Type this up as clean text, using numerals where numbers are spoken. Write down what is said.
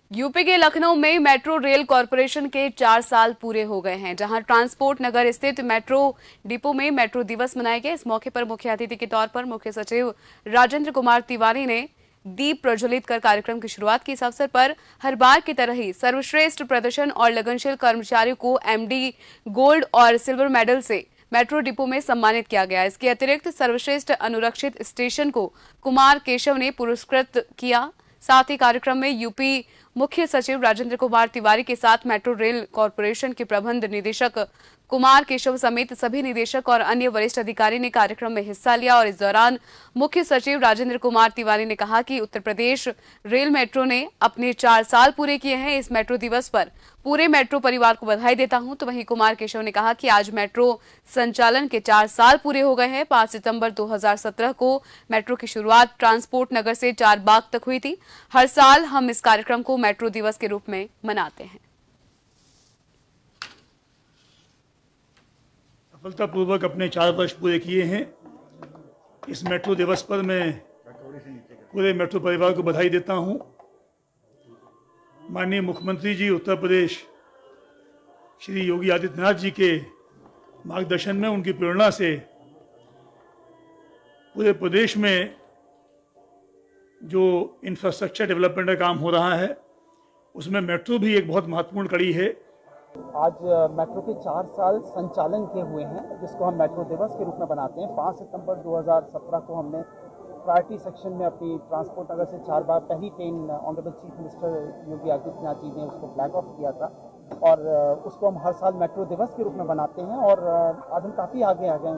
UP के लखनऊ में metro rail corporation के 4 साल पूरे हो गए हैं, जहां ट्रांसपोर्ट नगर स्थित मेट्रो डिपो में मेट्रो दिवस मनाया गया। इस मौके पर मुख्य अतिथि के तौर पर मुख्य सचिव राजेंद्र कुमार तिवारी ने दीप प्रज्वलित कर कार्यक्रम की शुरुआत की। इस अवसर पर हर बार की तरह ही सर्वश्रेष्ठ प्रदर्शन और लगनशील कर्मचारियों को एमडी गोल्ड और सिल्वर मेडल से मेट्रो डिपो में सम्मानित किया गया। इसके अतिरिक्त सर्वश्रेष्ठ अनुरक्षित स्टेशन को कुमार केशव ने पुरस्कृत किया। साथ ही कार्यक्रम में यूपी मुख्य सचिव राजेंद्र कुमार तिवारी के साथ मेट्रो रेल कॉरपोरेशन के प्रबंध निदेशक कुमार केशव समेत सभी निदेशक और अन्य वरिष्ठ अधिकारी ने कार्यक्रम में हिस्सा लिया। और इस दौरान मुख्य सचिव राजेंद्र कुमार तिवारी ने कहा कि उत्तर प्रदेश रेल मेट्रो ने अपने 4 साल पूरे किए हैं। इस मेट्रो दिवस पर पूरे मेट्रो परिवार को बधाई देता हूं। तो वहीं कुमार केशव ने कहा कि आज मेट्रो संचालन के 4 साल पूरे हो गए हैं। 5 सितंबर 2017 को मेट्रो की शुरुआत ट्रांसपोर्ट नगर से चारबाग तक हुई थी। हर साल हम इस कार्यक्रम को मेट्रो दिवस के रूप में मनाते हैं। सफलतापूर्वक अपने 4 वर्ष पूरे किए हैं। इस मेट्रो दिवस पर मैं पूरे मेट्रो परिवार को बधाई देता हूं। माननीय मुख्यमंत्री जी उत्तर प्रदेश श्री योगी आदित्यनाथ जी के मार्गदर्शन में, उनकी प्रेरणा से पूरे प्रदेश में जो इंफ्रास्ट्रक्चर डेवलपमेंट का काम हो रहा है, उसमें मेट्रो भी एक बहुत महत्वपूर्ण कड़ी है। आज मेट्रो के 4 साल संचालन के हुए हैं, जिसको हम मेट्रो दिवस के रूप में बनाते हैं। 5 सितंबर 2017 को हमने प्रायोरिटी सेक्शन में अपनी ट्रांसपोर्ट नगर से 4 बार पहली train honourable chief minister Yogi Adityanath ji ने उसको फ्लैग ऑफ किया था, और उसको हम हर साल मेट्रो दिवस के रूप में बनाते हैं। और आज हम काफ़ी आगे आ गए हैं।